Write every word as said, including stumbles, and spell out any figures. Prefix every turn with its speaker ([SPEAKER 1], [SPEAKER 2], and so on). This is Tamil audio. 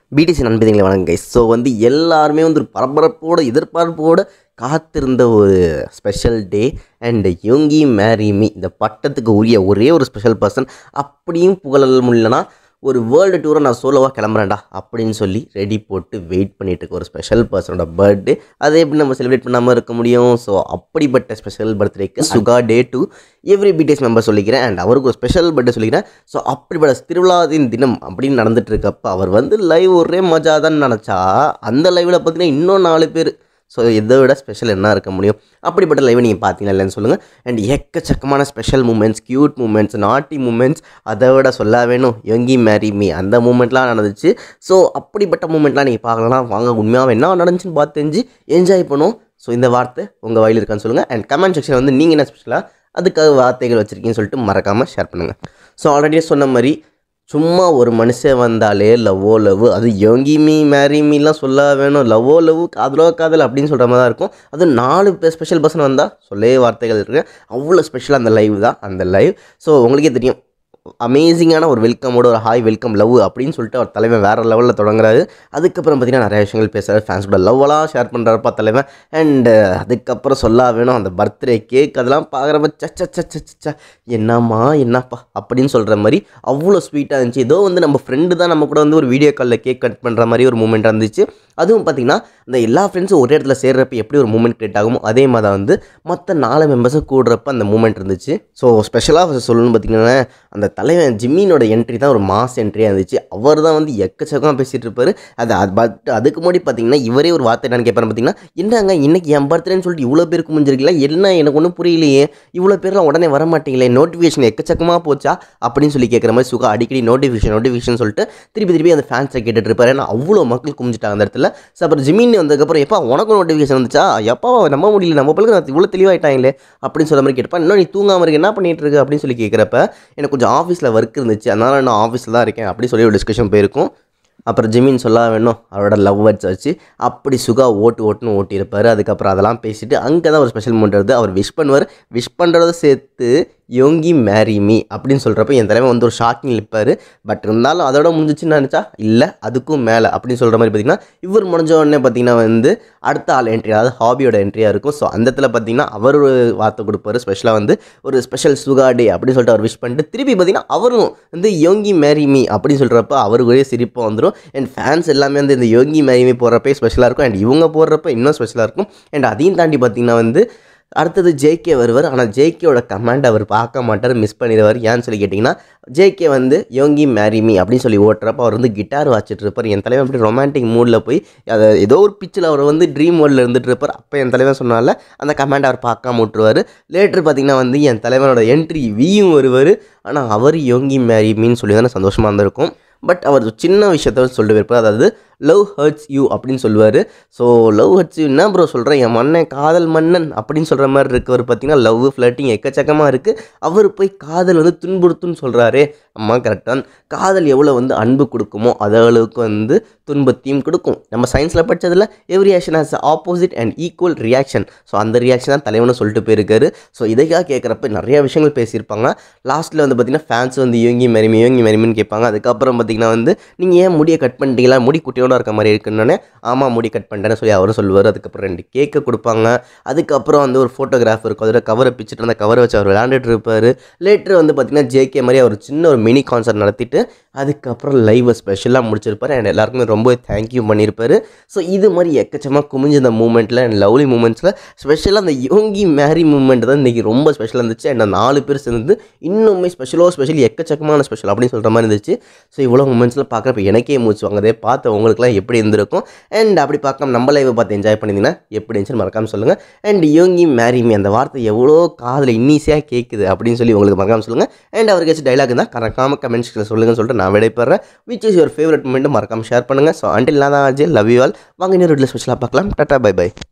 [SPEAKER 1] பிடிசி நண்பர்களே வணக்கம் கைஸ். ஸோ வந்து எல்லாருமே வந்து ஒரு பரபரப்போடு எதிர்பார்ப்போடு காத்திருந்த ஒரு special day and Yoongi marry me இந்த பட்டத்துக்கு உரிய ஒரே ஒரு ஸ்பெஷல் பர்சன். அப்படியும் புகழல் முடியலனா ஒரு வேர்ல்டு டூரை நான் சோலோவாக கிளம்புறேன்டா அப்படின்னு சொல்லி ரெடி போட்டு வெயிட் பண்ணிட்டு இருக்க ஒரு ஸ்பெஷல் பர்சனோட பர்த்டே. அதை எப்படி நம்ம செலிப்ரேட் பண்ணாமல் இருக்க முடியும்? ஸோ அப்படிப்பட்ட ஸ்பெஷல் பர்த்டேக்கு Suga day to every BTS member சொல்லிக்கிறேன் அண்ட் அவருக்கு ஒரு ஸ்பெஷல் பர்த்டே சொல்லிக்கிறேன். ஸோ அப்படிப்பட்ட திருவிழாவின் தினம் அப்படின்னு நடந்துட்டு இருக்கப்போ அவர் வந்து லைவ் ஒரே மஜா தான் நினச்சா அந்த லைவில் பார்த்தீங்கன்னா இன்னும் நாலு பேர். ஸோ இதை விட ஸ்பெஷல் என்ன இருக்க முடியும்? அப்படிப்பட்ட லைவை நீங்கள் பார்த்தீங்கன்னா இல்லைன்னு சொல்லுங்கள். அண்ட் எக்கச்சக்கமான special moments, cute moments, naughty moments, அதை விட சொல்ல வேணும் யோங்கி மேரி மீ அந்த மூமெண்ட்லாம் நடந்துச்சு. ஸோ அப்படிப்பட்ட மூமெண்ட்லாம் நீங்கள் பார்க்கலாம். வாங்க உண்மையாக என்ன நடந்துச்சுன்னு பார்த்து தெரிஞ்சு என்ஜாய் பண்ணுவோம். ஸோ இந்த வார்த்தை உங்கள் வாயில் இருக்கான்னு சொல்லுங்கள். அண்ட் கமெண்ட் செக்ஷன் வந்து நீங்கள் என்ன ஸ்பெஷலாக அதுக்காக வார்த்தைகள் வச்சுருக்கீங்கன்னு சொல்லிட்டு மறக்காமல் ஷேர் பண்ணுங்கள். ஸோ ஆல்ரெடி சொன்ன மாதிரி சும்மா ஒரு மனுஷன் வந்தாலே லவ்வோ லவ், அது யோங்கி மீ மேரி மீலாம் சொல்ல வேணும். லவ்வோ லவ், காதலோ காதல் அப்படின்னு சொல்கிற மாதிரி தான் இருக்கும். அது நாலு பேர் ஸ்பெஷல் பர்சன் வந்தால் சொல்லே வார்த்தைகள் இருக்குது. அவ்வளோ ஸ்பெஷலாக அந்த லைவ் தான் அந்த லைவ். ஸோ உங்களுக்கே தெரியும் அமேசிங்கான ஒரு வெல்கமோட ஒரு ஹாய் வெல்கம் லவ் அப்படின்னு சொல்லிட்டு அவர் தலைவன் வேறு லெவலில் தொடங்குறாரு. அதுக்கப்புறம் பார்த்திங்கன்னா நிறைய விஷயங்கள் பேசுகிறார், ஃபேன்ஸோட லவ்வெல்லாம் ஷேர் பண்ணுறாருப்பா தலைவன். அண்டு அதுக்கப்புறம் சொல்ல வேணும் அந்த பர்த்டே கேக் அதெல்லாம் பார்க்குறப்ப சச்ச சச்ச சச்சா என்னம்மா என்னப்பா அப்படின்னு சொல்கிற மாதிரி அவ்வளோ ஸ்வீட்டாக இருந்துச்சு. ஏதோ வந்து நம்ம ஃப்ரெண்டு தான் நம்ம கூட வந்து ஒரு வீடியோ காலில் கேக் கட் பண்ணுற மாதிரி ஒரு மூமெண்ட்டாக இருந்துச்சு. அதுவும் பார்த்திங்கன்னா இந்த எல்லா ஃப்ரெண்ட்ஸும் ஒரே இடத்துல சேர்றப்ப எப்படி ஒரு மூமெண்ட் க்ரியேட் ஆகுமோ அதே மாதிரி தான் வந்து மற்ற நாலு மெம்பர்ஸும் கூடுறப்ப அந்த மூமெண்ட் இருந்துச்சு. ஸோ ஸ்பெஷலாக சொல்லணும்னு பார்த்திங்கன்னா அந்த தலைவன் ஜிமினோட என்ட்ரி தான் ஒரு மாஸ் என்ட்ரியாக இருந்துச்சு. அவர் தான் வந்து எக்கச்சக்கமாக பேசிகிட்டு இருப்பார். அது அது பட் அதுக்கு முன்னாடி பார்த்திங்கன்னா இவரே ஒரு வார்த்தை என்னன்னு கேட்பாரு பார்த்திங்கன்னா, என்னங்க இன்றைக்கி என் பர்த்டேன்னு சொல்லிட்டு இவ்வளோ பேருக்கு முடிஞ்சிருக்கீங்களா? என்ன எனக்கு ஒன்றும் புரியலையே, இவ்வளோ பேர்லாம் உடனே வர மாட்டீங்களே, நோட்டிஃபிகேஷன் எக்கச்சக்கமாக போச்சா அப்படின்னு சொல்லி கேட்குற மாதிரி சுகா அடிக்கடி நோட்டிஃபிகேஷன் நோட்டிஃபிகேஷன் சொல்லிட்டு திருப்பி திருப்பி அந்த ஃபேன்ஸை கேட்டுட்டு இருப்பார். ஏன்னா அவ்வளோ மக்கள் குமிஞ்சிட்டாங்க அந்த இடத்துல. ஸோ அப்புறம் ஜிமின் வந்ததுக்கப்புறம் எப்போ உனக்கும் நோட்டிஃபிகேஷன் வந்துச்சா, எப்போ நம்ப முடியல, நம்ம பிள்ளைங்க நான் இவ்வளோ தெளிவாயிட்டாங்களே அப்படின்னு சொல்ல மாதிரி கேட்பேன். இன்னும் நீ தூங்காமல் இருக்க என்ன பண்ணிட்டு இருக்கு அப்படின்னு சொல்லி கேட்குறப்ப எனக்கு கொஞ்சம் ஆஃபீஸில் ஒர்க் இருந்துச்சு, அதனால் நான் ஆஃபீஸில் தான் இருக்கேன் அப்படி சொல்லி ஒரு டிஸ்கஷன் போயிருக்கும். அப்புறம் ஜிமின் சொல்ல வேணும் அவரோட லவ் வேர்ட்ஸ் வச்சு அப்படி சுகா ஓட்டு ஓட்டுன்னு ஓட்டியிருப்பார். அதுக்கப்புறம் அதெல்லாம் பேசிவிட்டு அங்கே தான் ஒரு ஸ்பெஷல் மூமெண்ட் வருது. அவர் விஷ் பண்ணுவார். விஷ் பண்ணுறத சேர்த்து யோங்கி மேரி மீ அப்படின்னு சொல்கிறப்ப என் தலைமை வந்து ஒரு ஷாக்கிங் இருப்பார். பட் இருந்தாலும் அதோட முடிஞ்சிச்சுன்னு நினச்சா இல்லை அதுக்கும் மேலே அப்படின்னு சொல்கிற மாதிரி பார்த்திங்கன்னா இவர் முடிஞ்ச உடனே பார்த்திங்கன்னா வந்து அடுத்த ஆள் என்ட்ரி, அதாவது ஹாபியோட என்ட்ரியாக இருக்கும். ஸோ அந்த இடத்துல பார்த்திங்கன்னா அவர் ஒரு வார்த்தை கொடுப்பார். ஸ்பெஷலாக வந்து ஒரு ஸ்பெஷல் சுகா டே அப்படின்னு சொல்லிட்டு அவர் விஷ் பண்ணிட்டு திருப்பி பார்த்திங்கன்னா அவரும் வந்து யோங்கி மேரி மீ அப்படின்னு சொல்கிறப்ப அவருக்குரிய சிரிப்பாக வந்துடும். அண்ட் ஃபேன்ஸ் எல்லாமே வந்து இந்த யோங்கி மேரி மீ போடுறப்பே ஸ்பெஷலாக இருக்கும். அண்ட் இவங்க போடுறப்ப இன்னும் ஸ்பெஷலாக இருக்கும். அண்ட் அதையும் தாண்டி பார்த்திங்கன்னா வந்து அடுத்தது ஜேகே வருவார். ஆனால் ஜேகேயோட கமெண்ட் அவர் பார்க்க மாட்டார், மிஸ் பண்ணிடுவார். ஏன்னு சொல்லி கேட்டிங்கன்னா ஜேகே வந்து யோங்கி மேரி மீ அப்படின்னு சொல்லி ஓட்டுறப்ப அவர் வந்து கிட்டார் வாச்சிட்டு இருப்பார். என் தலைவன் அப்படி ரொமான்டிக் மூடில் போய் அதை ஏதோ ஒரு பிச்சில் அவர் வந்து ட்ரீம் வேர்ல்டில் இருந்துட்டு இருப்பார். அப்போ என் தலைவன் சொன்னால அந்த கமெண்ட் அவர் பார்க்காம விட்டுருவார். லேட்டர் பார்த்திங்கன்னா வந்து என் தலைவனோட என்ட்ரி வியும் வருவார். ஆனால் அவர் யோங்கி மேரி மீன்னு சொல்லி தானே சந்தோஷமாக இருந்திருக்கும். பட் அவர் சின்ன விஷயத்த சொல்லிட்டு போயிருப்பார். அதாவது லவ் ஹர்ட்ஸ் யூ அப்படின்னு சொல்லுவார். ஸோ லவ் ஹர்ட்ஸ் யூ என்ன ப்ரோ சொல்கிறேன், என் மன்னன் காதல் மன்னன் அப்படின்னு சொல்கிற மாதிரி இருக்கவர் பார்த்திங்கன்னா லவ் ஃப்ளட்டிங் எக்கச்சக்கமாக இருக்குது. அவர் போய் காதல் வந்து துன்புறுத்துன்னு சொல்கிறாரே. அம்மா கரெக்டாக காதல் எவ்வளோ வந்து அன்பு கொடுக்குமோ அது அளவுக்கு வந்து துன்பத்தையும் கொடுக்கும். நம்ம சயின்ஸில் படித்ததில் every action has opposite and equal reaction. So அந்த ரியாக்ஷன் தான் தலைவனு சொல்லிட்டு போயிருக்காரு. ஸோ இதைக்காக கேட்குறப்ப நிறைய விஷயங்கள் பேசியிருப்பாங்க. லாஸ்ட்டில் வந்து பார்த்திங்கன்னா ஃபேன்ஸ் வந்து யோங்கி மேரிமி யோங்கி மேரிமின்னு கேட்பாங்க. அதுக்கப்புறம் பார்த்திங்கன்னா வந்து நீங்கள் ஏன் முடியை கட் பண்ணிட்டீங்களா, முடி குட்டியோட இருக்க மாதிரி இருக்குன்னு, ஆமாம் முடி கட் பண்ணிட்டேன்னு சொல்லி அவரும் சொல்லுவார். அதுக்கப்புறம் ரெண்டு கேக்கை கொடுப்பாங்க. அதுக்கப்புறம் வந்து ஒரு ஃபோட்டோகிராஃப் இருக்கும், அதில் கவரை பிச்சுட்டு அந்த கவரை வச்சு அவர் விளையாண்டுட்டு இருப்பார். லேட்டர் வந்து பார்த்திங்கன்னா ஜேகே மாதிரி அவர் சின்ன ஒரு மினி கான்சர்ட் நடத்திட்டு அதுக்கப்புறம் லைவை ஸ்பெஷலாக முடிச்சிருப்பார். அண்ட் எல்லாருக்குமே ரொம்ப தேங்க்யூ பண்ணியிருப்பார். ஸோ இது மாதிரி எக்கச்சமாக குமிஞ்ச இந்த மூமெண்ட்டில் அண்ட் லவ்லி மூமெண்ட்ஸில் ஸ்பெஷலாக அந்த யோங்கி மேரி மூமெண்ட் தான் இன்றைக்கி ரொம்ப ஸ்பெஷலாக இருந்துச்சு. அண்ட் அந்த நாலு பேர் சேர்ந்து இன்னுமே ஸ்பெஷலோ ஸ்பெஷல் எக்கச்சக்கமான ஸ்பெஷல் அப்படின்னு சொல்கிற மாதிரி இருந்துச்சு. ஸோ இவ்வளோ மூமெண்ட்ஸில் பார்க்குறப்ப எனக்கே மூச்சு வாங்கதே, பார்த்து உங்களுக்குலாம் எப்படி இருந்திருக்கும்? அண்ட் அப்படி பார்க்காம நம்ம லைவை பார்த்து என்ஜாய் பண்ணியிருந்தீங்கன்னா எப்படி இருந்துச்சுன்னு மறக்காமல் சொல்லுங்கள். அண்ட் யோங்கி மேரி மீ அந்த வார்த்தை எவ்வளோ காதில் இன்னீஸியாக கேட்குது அப்படின்னு சொல்லி உங்களுக்கு மறக்காமல் சொல்லுங்கள். அண்ட் அவருக்கு ஏதாச்சும் டைலாக் இருந்தால் கரெக்டாக கமெண்ட்ஸில் சொல்லுங்கன்னு சொல்லிட்டு நான் விடைபெறேன். Which is your favourite moment மறக்காமல் ஷேர் பண்ணுங்கள். ஸோ அண்டில் நான் தான் அஜய், லவ் யூ ஆல். வாங்க இன்னொரு வீடியோ ஸ்பெஷலாக பார்க்கலாம். Tata bye by.